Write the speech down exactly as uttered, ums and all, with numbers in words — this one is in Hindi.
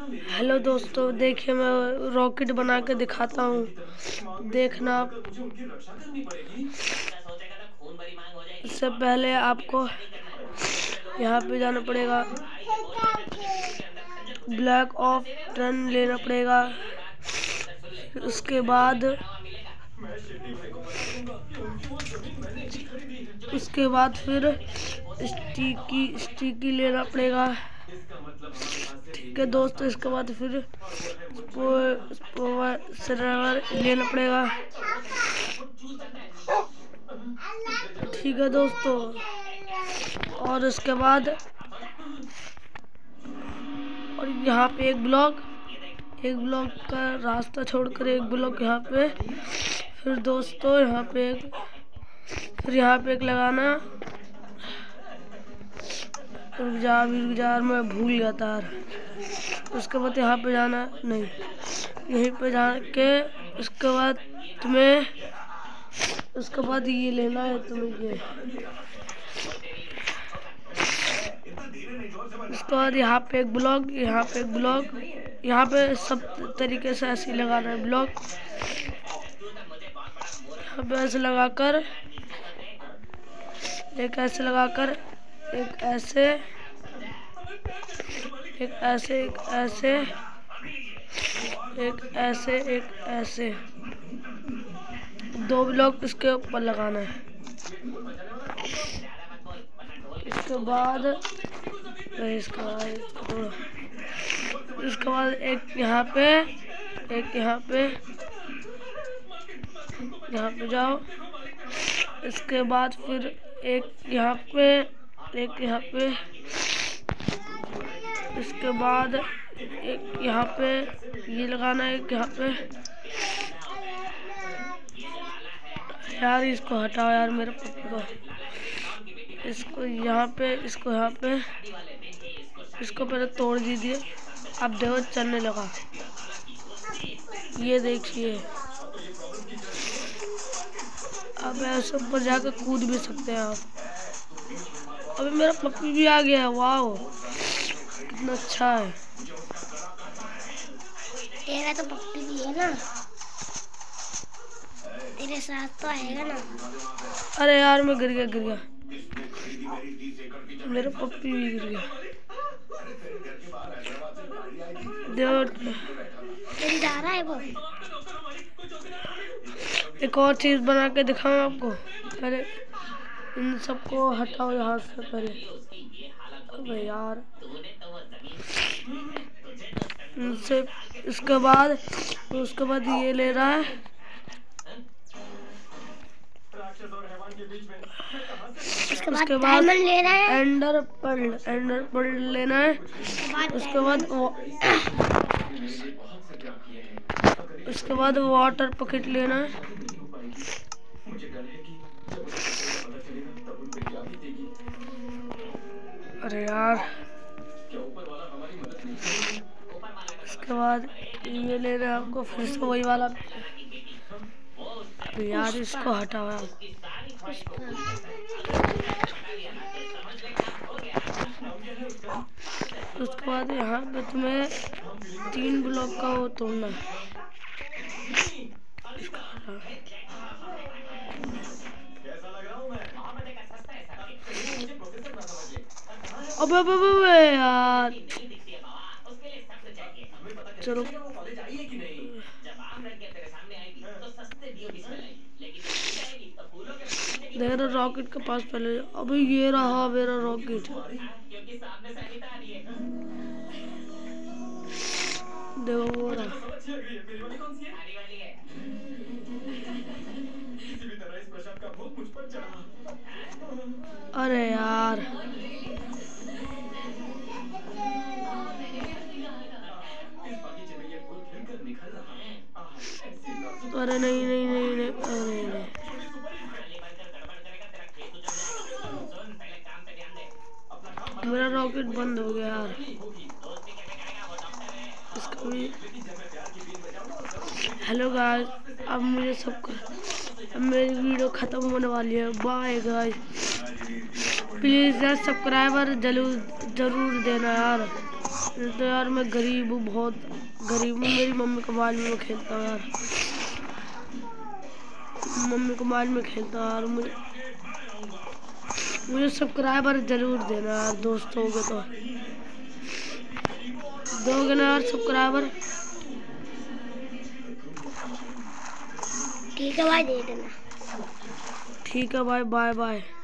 हेलो दोस्तों, देखिए मैं रॉकेट बना के दिखाता हूँ। देखना आप। इससे पहले आपको यहाँ पे जाना पड़ेगा, ब्लॉक ऑफ टर्न लेना पड़ेगा। उसके बाद उसके बाद फिर स्टिकी स्टिकी लेना पड़ेगा। ठीक है दोस्तों, इसके बाद फिर सर्वर लेना पड़ेगा। ठीक है दोस्तों, और उसके बाद और यहाँ पे एक ब्लॉक एक ब्लॉक का रास्ता छोड़कर एक ब्लॉक यहाँ पे, फिर दोस्तों यहाँ पे एक फिर यहाँ पे एक लगाना। रुक जा रुक जा मैं भूल गया तार। उसके बाद यहाँ पे जाना, नहीं यहीं पे जाके उसके बाद तुम्हें उसके बाद ये लेना है तुम्हें ये। उसके बाद यहाँ पे एक ब्लॉक यहाँ पे एक ब्लॉक यहाँ पे सब तरीके से ऐसे लगाना है ब्लॉक। यहाँ पे ऐसे लगाकर एक ऐसे लगाकर एक ऐसे एक ऐसे एक ऐसे एक ऐसे एक ऐसे दो ब्लॉक इसके ऊपर लगाना है। इसके बाद इसके बाद इसके बाद एक यहाँ पे एक यहाँ पे यहाँ पे जाओ। इसके बाद फिर एक यहाँ पे एक यहाँ पे इसके बाद एक यहाँ पे ये लगाना है। एक यहाँ पे यार इसको हटाओ यार मेरे पप्पी को। इसको यहाँ पे इसको यहाँ पे इसको पहले तोड़ दीजिए। अब देखो चलने लगा, ये देखिए। अब ऐसे ऊपर जाकर कूद भी सकते हैं आप। अभी मेरा पप्पी भी आ गया है, वाह कितना अच्छा है। तेरा तो पप्पी भी है ना, तेरे साथ तो आएगा ना। अरे यार मैं गिर गया गिर गया मेरा पप्पी भी गिर गया। तेरी जा रहा है वो। एक और चीज बना के दिखाऊं आपको। पहले इन सबको हटाओ यहाँ से पहले। अबे यार इनसे इसके बाद उसके बाद ये ले रहा है। उसके बाद लेना है, एंडर पर्ल एंडर पर्ल लेना है। उसके बाद उसके बाद वाटर पॉकेट लेना है। अरे यार इसके बाद ये ले रहे हैं आपको, फिर से वही वाला। अरे यार इसको हटाओ यार। उसके बाद यहाँ पे तुम्हें तीन ब्लॉक का वो तोड़ना है। अबे अबे अबे यार चलो देख रहा रॉकेट के पास पहले। अबे ये रहा मेरा रॉकेट। देखो वो रहा। अरे यार अरे नहीं नहीं नहीं नहीं अरे नहीं। मेरा रॉकेट बंद हो गया यार। इसका भी हेलो गाइस, अब मुझे सब अब मेरी वीडियो खत्म होने वाली है। बाय गाइस, प्लीज यार सब्सक्राइबर जरूर जरूर देना यार। तो यार मैं गरीब हूँ, बहुत गरीब हूँ। मेरी मम्मी को मोबाइल में खेलता हूँ यार, मम्मी को मोबाइल में खेलता हूँ यार। मुझे मुझे सब्सक्राइबर जरूर देना यार, दोस्त होगे तो दोगे ना यार सब्सक्राइबर? ठीक है भाई, दे देना। ठीक है भाई, बाय बाय।